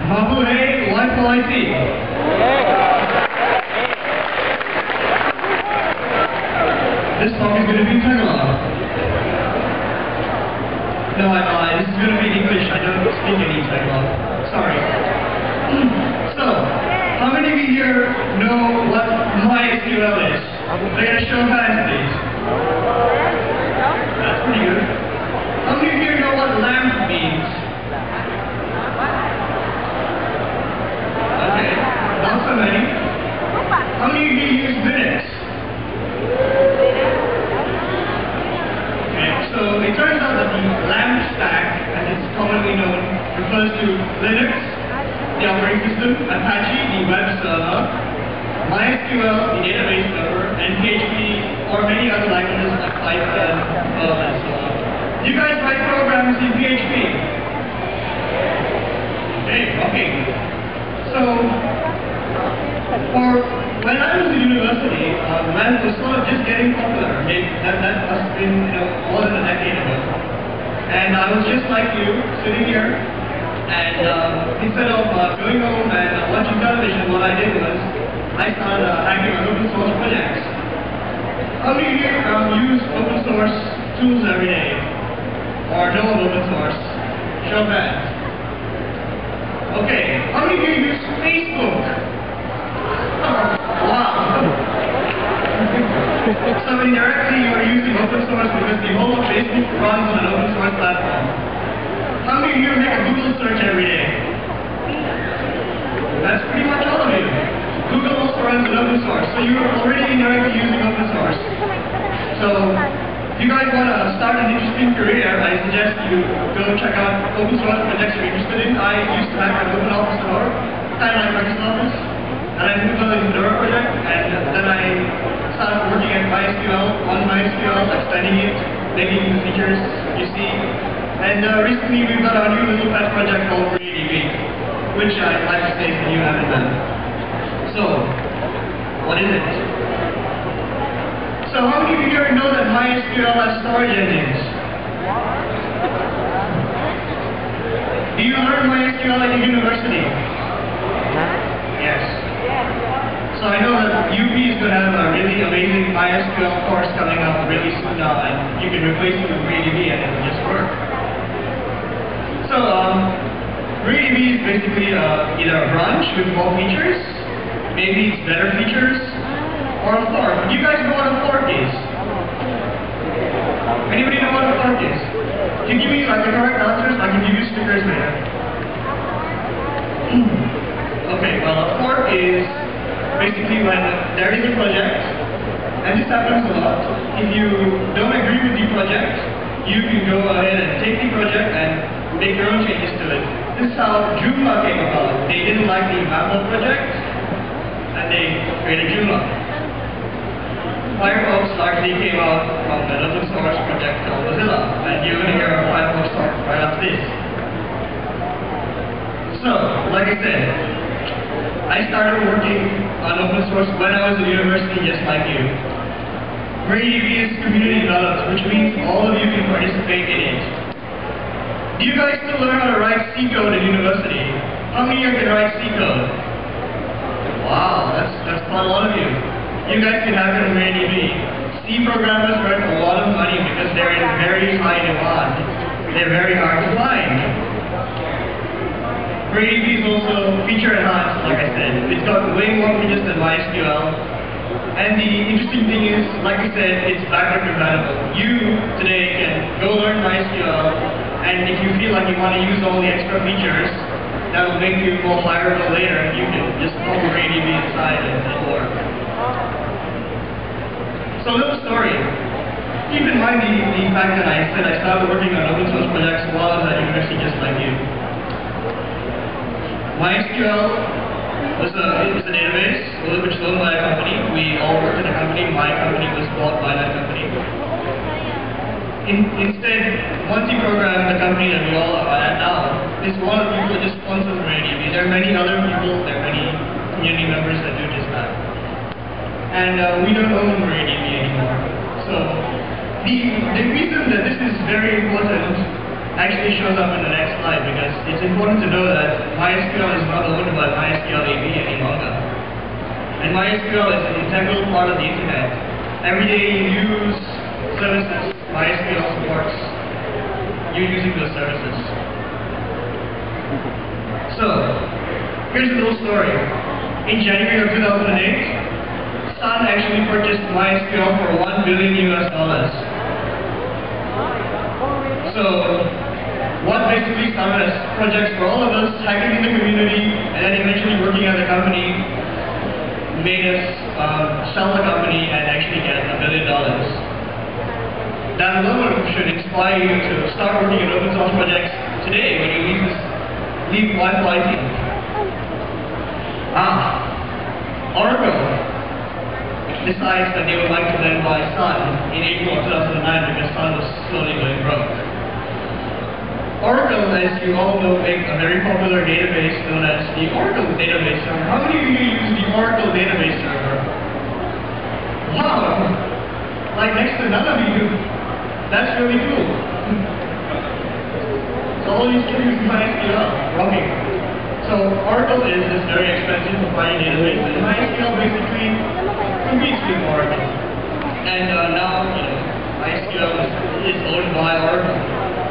Mabuhay YPYC. This song is going to be in Tagalog. No, I lied. This is going to be in English. I don't speak any Tagalog. Sorry. So, how many of you here know what MySQL is? They're going to show hands, please. That's pretty good. How many of you here know what LAMP means? Okay, not so many. How many of you use Linux? Okay, so it turns out that the LAMP stack, as it's commonly known, refers to Linux, the operating system, Apache, the web server, MySQL, the database server, and PHP, or many other languages like Python, and so on. Do you guys write programs in PHP? Okay. So, when I was in university, LAMP was sort of just getting popular. That must have been more than a decade ago. And I was just like you, sitting here, and instead of going home and watching television, what I did was I started hacking on open source projects. How many of you use open source tools every day? Or know of open source? Show of hands. Okay, how many of you use Facebook? Wow. So indirectly you are using open source because the whole of Facebook runs on an open source platform. How many of you make a Google search every day? That's pretty much all of you. Google also runs on open source, so you are already indirectly using open source. So, if you guys want to start an interesting career, I suggest you go check out open source projects you're interested in. I used to hack an OpenOffice.org, kind of like Microsoft Office, and I moved on to the Fedora project, and then I started working at MySQL, on MySQL, extending it, making the features you see. And recently we've got our new little pet project called MariaDB, which I'd like to say that you haven't done. So, what is it? So how many of you here know that MySQL has storage engines? Do you learn MySQL at your university? Yes. So I know that UP is going to have a really amazing MySQL course coming up really soon now, and you can replace it with MariaDB and it will just work. So MariaDB is basically either a branch with more features, maybe it's better features, or a fork. Do you guys know what a fork is? Anybody know what a fork is? Can you give me like the correct answers? I can give you stickers later. Okay, well a fork is basically when there is a project, and this happens a lot. If you don't agree with the project, you can go ahead and take the project and make your own changes to it. This is how Joomla came about. They didn't like the Mammal project, and they created Joomla. Firefox largely came out from an open source project called Mozilla, and you're going to hear a Firefox talk right after this. So, like I said, I started working on open source when I was at university, just like you. MariaDB is community developed, which means all of you can participate in it. Do you guys still learn how to write C code at university? How many of you can write C code? Wow, that's quite a lot of you. You guys can have it in MariaDB. C programmers earn a lot of money because they're in very high demand. They're very hard to find. MariaDB is also feature enhanced, like I said. It's got way more features than MySQL. And the interesting thing is, like I said, it's backward compatible. You today can go learn MySQL, and if you feel like you want to use all the extra features that will make you more hireable later, you can just pull MariaDB inside and it'll work. So, little story. Keep in mind the fact that I said I started working on open source projects while I was at university, just like you. MySQL was a database which was owned by a company. We all worked in a company. My company was bought by that company. Instead, once you program the company that we all are at now, this one of the people just sponsors MariaDB. There are many other people, there are many community members that do just that. And we don't own MariaDB anymore. So the reason that this is very important actually shows up in the next slide, because it's important to know that MySQL is not owned by MySQL AB any longer. And MySQL is an integral part of the internet. Every day you use services MySQL supports, you're using those services. So, here's a little story. In January of 2008, Sun actually purchased MySQL for $1 billion US. So, what basically started as projects for all of us, hacking in the community, and then eventually working at the company, made us sell the company and actually get $1 billion. That alone should inspire you to start working on open source projects today when you leave Wi-Fi team. Oracle decides that they would like to then buy Sun in April of 2009 because Sun was slowly going broke. Oracle, as you all know, make a very popular database known as the Oracle Database Server. How many of you use the Oracle Database Server? Wow! Like next to none of you. That's really cool. So all these kids use MySQL. Rocking. So Oracle is this very expensive proprietary database, and MySQL basically competes with Oracle. And now, MySQL is owned by Oracle.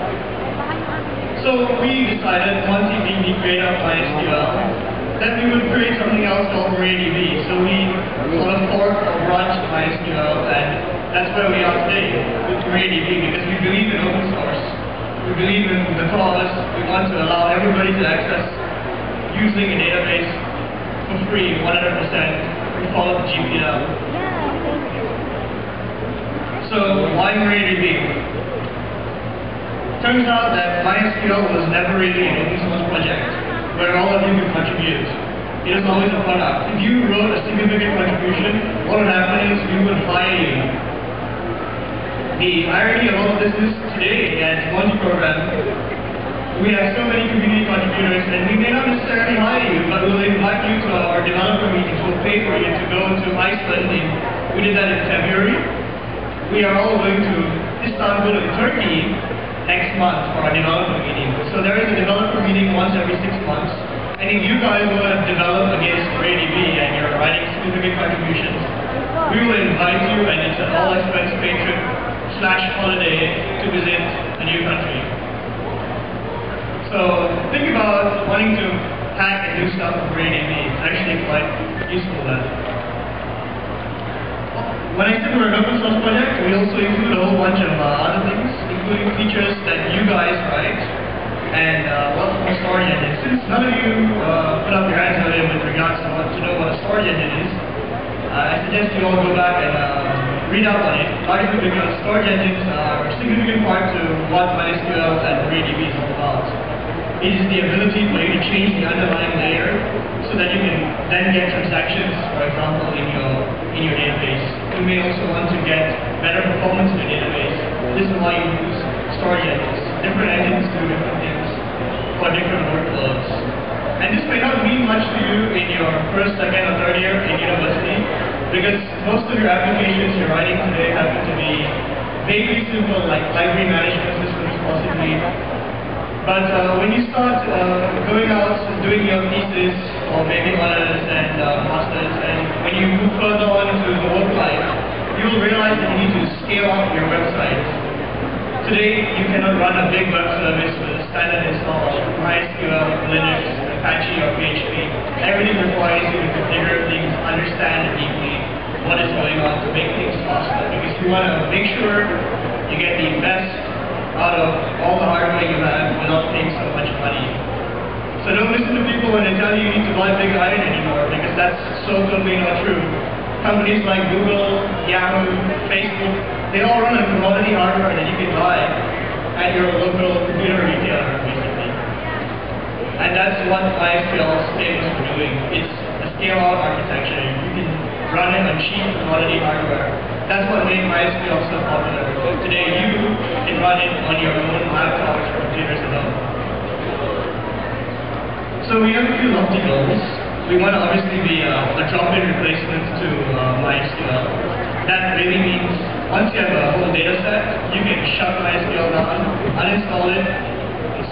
So we decided, once we create our MySQL, that we would create something else called MariaDB. So we sort of forked or branched MySQL, and that's where we are today with MariaDB, because we believe in open source. We believe in the cause. We want to allow everybody to access using a database for free, 100%. We follow the GPL. So why MariaDB? Turns out that MySQL was never really an open source project where all of you could contribute. It was always a product. If you wrote a significant contribution, what would happen is we would hire you. The irony of all of this is today at Monty Program, we have so many community contributors, and we may not necessarily hire you, but we'll invite you to our developer meetings. We'll pay for you to go to Iceland. We did that in February. We are all going to Istanbul in Turkey next month for our developer meeting. So there is a developer meeting once every 6 months. And if you guys want to develop against MariaDB and you're writing significant contributions, we will invite you, and it's an all-expense paid trip / holiday to visit a new country. So think about wanting to hack and do stuff with MariaDB. It's actually quite useful then. When I said we're an open source project, we also include a whole bunch of other things, including features that you guys write, and well, for storage engine. Since none of you put up your hands earlier with regards to know what a storage engine is, I suggest you all go back and read up on it, largely because storage engines are a significant part to what MySQL and MariaDB is all about. It is the ability for you to change the underlying layer so that you can then get transactions, for example, in your database. You may also want to get better performance in your database. This is why you use storage engines. Different engines do different things for different workloads. And this may not mean much to you in your first, second, or third year in university, because most of your applications you're writing today happen to be vaguely simple, like library management systems possibly. But when you start going out and doing your thesis, or maybe honors and masters, and when you move further on into the work life, you will realize that you need to scale up your website. Today, you cannot run a big web service with a standard install of MySQL, Linux, Apache, or PHP. Everything requires you to configure things, understand deeply what is going on to make things faster, because you want to make sure you get the best out of all the hardware you have without paying so much money. So don't listen to people when they tell you you need to buy big iron anymore, because that's so totally not true. Companies like Google, Yahoo, Facebook, they all run on commodity hardware that you can buy at your local computer retailer, basically. And that's what MySQL is famous for doing. It's a scale-out architecture. You can run it on cheap commodity hardware. That's what made MySQL so popular. Today you can run it on your own laptops or computers at home. So we have a few lofty goals. We want to obviously be a drop-in replacement to MySQL. That really means once you have a whole data set, you can shut MySQL down, uninstall it,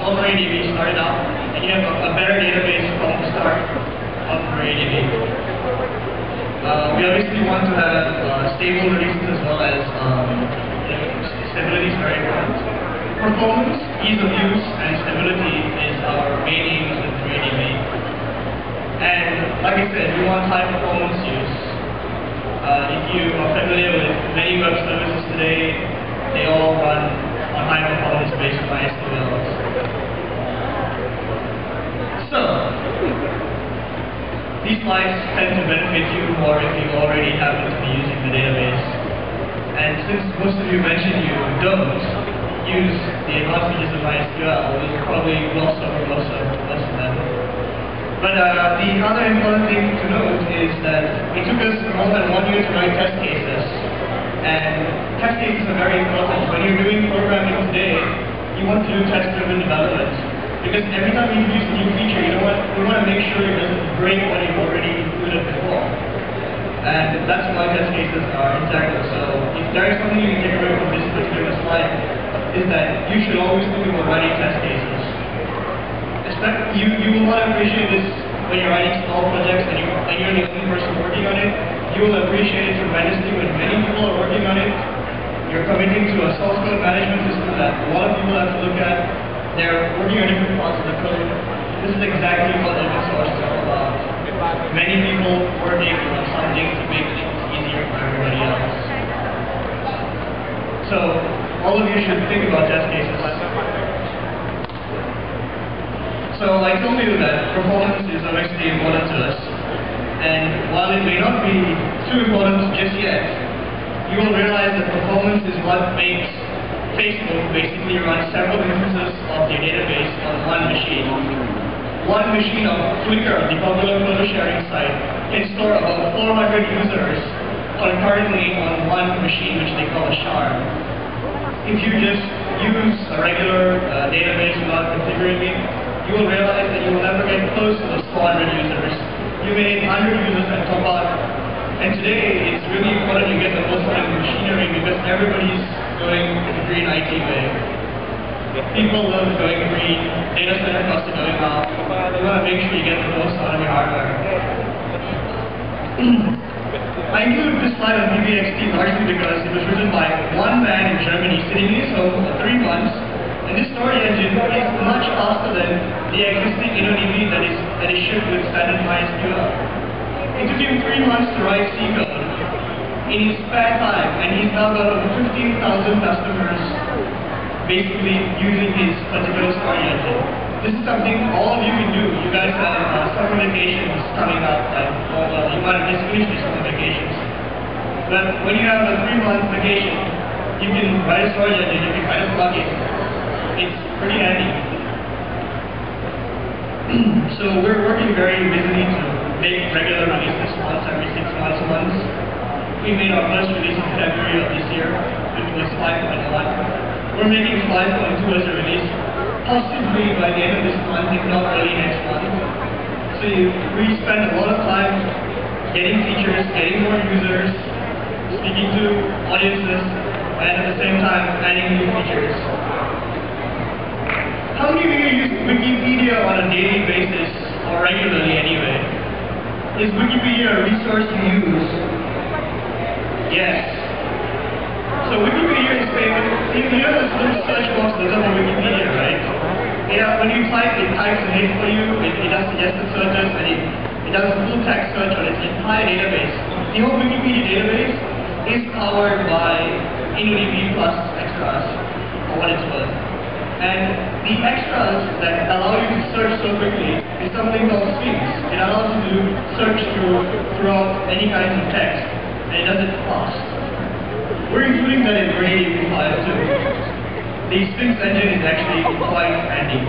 of MariaDB started out, and you have a better database from the start of MariaDB. We obviously want to have stable releases as well as stability is very important. Performance, ease of use, and stability is our main aims with MariaDB. And like I said, we want high performance use. If you are familiar with many web services today, they all run on high performance based MySQLs. So, these slides tend to benefit you more if you already happen to be using the database. And since most of you mentioned you don't use the advanced features of MySQL, we'll probably gloss over most of them. But the other important thing to note is that it took us more than 1 year to write test cases. And test cases are very important. When you're doing programming today, you want to do test-driven development. Because every time you introduce a new feature, you want to make sure it doesn't break what you've already included before. And that's why test cases are integral. So if there is something you can take away from this particular slide, is that you should always think about writing test cases. You will not appreciate this when you're writing small projects and you're the only person working on it. You will appreciate it tremendously when many people are working on it. You're committing to a source code management system that a lot of people have to look at. They're working on different parts of the code. This is exactly what open source is all about. Many people working on something to make things easier for everybody else. So, all of you should think about test cases. So I told you that performance is obviously important to us. And while it may not be too important just yet, you will realize that performance is what makes Facebook basically run several instances of their database on one machine. One machine of Flickr, the popular photo sharing site, can store about 400 users concurrently on one machine, which they call a shard. If you just use a regular database without configuring it, you will realize that you will never get close to those 400 users. You may have 100 users at top out. And today, it's really important you get the most out of machinery because everybody's going the green IT way. People love going green, data center costs are going up. You want to make sure you get the most out of your hardware. I include this slide on DBXT largely because it was written by one man in Germany sitting in his home for 3 months. And this story engine is much faster than the existing InnoDB that is shipped with standard MySQL. It took him 3 months to write C code in his spare time, and he's now got over 15,000 customers basically using his particular story engine. This is something all of you can do. You guys have summer vacations coming up, you might have just finished your summer vacations. But when you have a 3-month vacation, you can write a story engine, you can write a plugin. It's pretty handy. So we're working very busily to make regular releases once every 6 months. We made our first release in February of this year, which was 5.1. We're making 5.2 as a release, possibly by the end of this month, if not early next month. So we spend a lot of time getting features, getting more users, speaking to audiences, and at the same time adding new features. How many of you use Wikipedia on a daily basis, or regularly anyway? Is Wikipedia a resource you use? Yes. So Wikipedia is famous. You know this little search box that's on Wikipedia, right? Yeah, when you type, it types a hit for you, it does suggested searches, and it does a full text search on its entire database. The whole Wikipedia database is powered by InnoDB plus extras, for what it's worth. And the extras that allow you to search so quickly is something called Sphinx. It allows you to search throughout any kinds of text, and it does it fast. We're including that in MariaDB 5 too. The Sphinx engine is actually quite handy.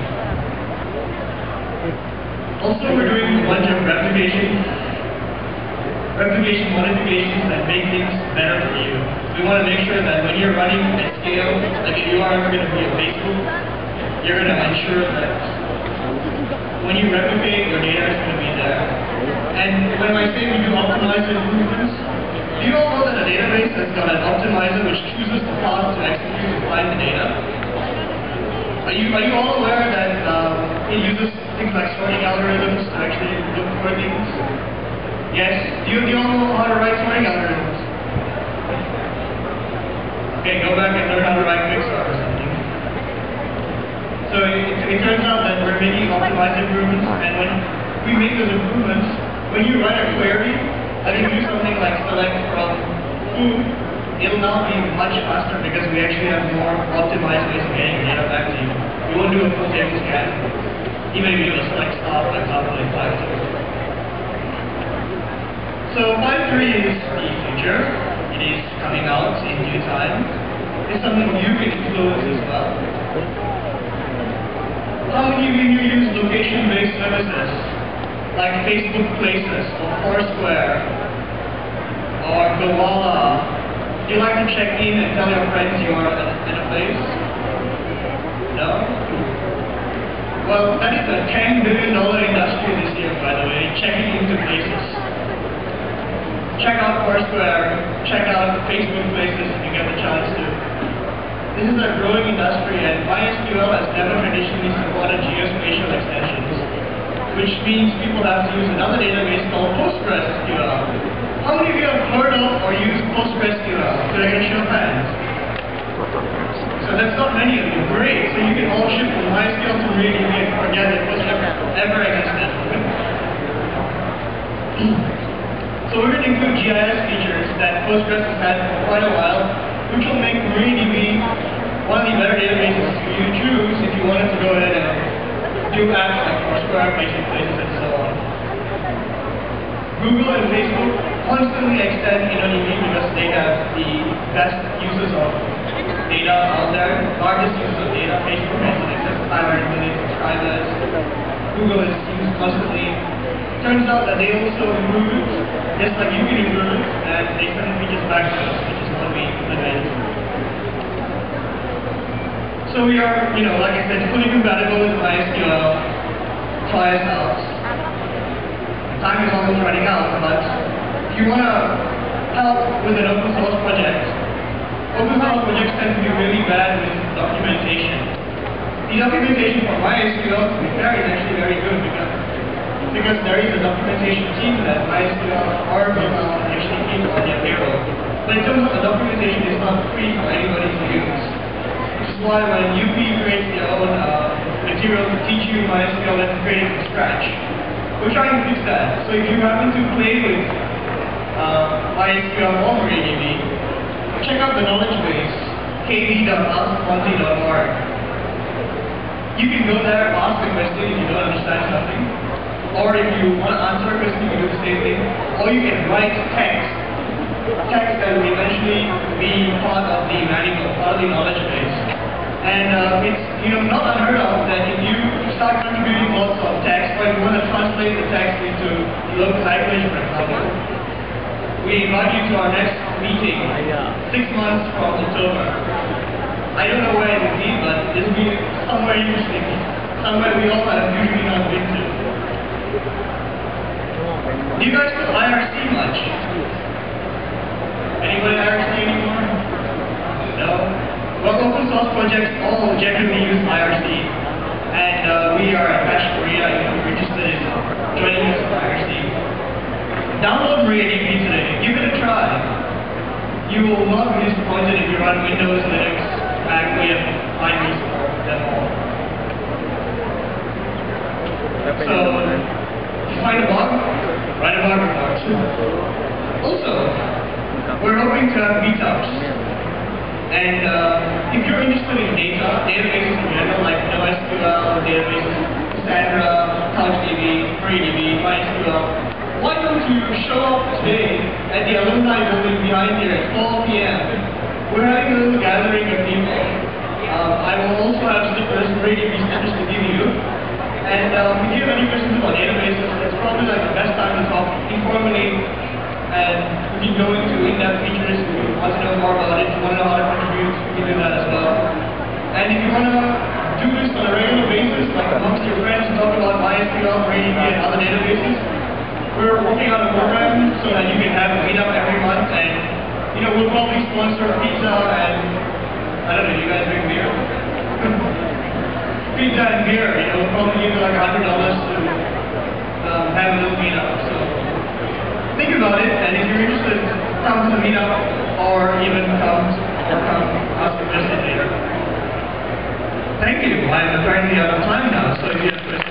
Also, we're doing a bunch of replication modifications that make things better for you. We want to make sure that when you're running at scale, like if you are going to be a Facebook, you're going to ensure that when you replicate, your data is going to be there. And when I say we do optimizer improvements, do you all know that a database has got an optimizer which chooses the path to execute and find the data? Are you all aware that it uses things like sorting algorithms to actually look for things? Yes? Do you all know how to write sorting algorithms? Okay, go back and learn how to write Pixar or something. So it turns out that we're making optimized improvements, and when we make those improvements, when you write a query, and you do something like select from food, it'll now be much faster because we actually have more optimized ways of getting data back to you. We won't do a full table scan, even if you do a select stop, for example, in 5.2. So 5.3 is the future. It is coming out in due time. It's something you can influence as well. How many of you use location-based services, like Facebook Places, or Foursquare, or Gowalla? Do you like to check in and tell your friends you are in a place? No? Well, that is a $10 billion industry this year, by the way, checking into places. Check out Foursquare, check out Facebook Places if you get the chance to. This is a growing industry, and MySQL has never traditionally supported geospatial extensions, which means people have to use another database called PostgreSQL. How many of you have heard of or used PostgreSQL? Could I get a show of hands? So that's not many of you. Great. So you can all shift from MySQL to MariaDB and forget that Postgres ever existed. So we're going to include GIS features that Postgres has had for quite a while, which will make MariaDB one of the better databases you choose if you wanted to go ahead and do apps like Foursquare, Facebook Places, and so on. Google and Facebook constantly extend InnoDB because they have the best uses of data out there, largest uses of data. Facebook has in excess of 500 million subscribers. Google is used constantly. Turns out that they also improve it, just like you can improve it, and they send features back to us, which is what we implement. So we are, like I said, fully compatible with MySQL. Try us out. Time is almost running out, but if you want to help with an open source project tend to be really bad with documentation. The documentation for MySQL, to be fair, is actually very good because there is a documentation team that MySQL or actually keeps on their payroll. But in terms of the documentation, it's not free for anybody to use. Which is why when UP creates their own material to teach you MySQL, let's create it from scratch. We're trying to fix that. So if you happen to play with MySQL or MariaDB, check out the knowledge base, kv.askmonty.org. You can go there, ask a question if you don't understand something. Or if you want to answer a question, you can do the same thing. Or you can write text that will eventually be part of the manual, part of the knowledge base. And it's not unheard of that if you start contributing lots of text, or if you want to translate the text into local language, for example, we invite you to our next meeting, 6 months from October. I don't know where it will be, but it will be somewhere interesting, somewhere we all have usually not been to. Do you guys know IRC much? Anybody IRC anymore? No? Well, open source projects all generally use IRC, and we are at Patch Korea if you're interested in joining us for IRC. Download MariaDB today. Give it a try. You will not be disappointed if you run Windows, Linux, Mac, we have binary support for them all. So, if you find a bug, write a bug report. Also, we're hoping to have meetups. And if you're interested in databases in general, like NoSQL, databases, Cassandra, CouchDB, MariaDB, MySQL, why don't you show up today at the alumni building behind here at 12 p.m. We're having a little gathering of people. I will also have stickers, MariaDB stickers to give you. And if you have any questions about databases, it's probably like the best time to talk informally. And we can go into in-depth features if you want to know more about it, if you want to know how to contribute, we can do that as well. And if you want to do this on a regular basis, like amongst your friends, talk about MySQL, MariaDB, and other databases, we're working on a program so that you can have a meetup every month, and we'll probably sponsor pizza and I don't know, you guys drink beer? thank you. I'm apparently out of time now, so if you have questions.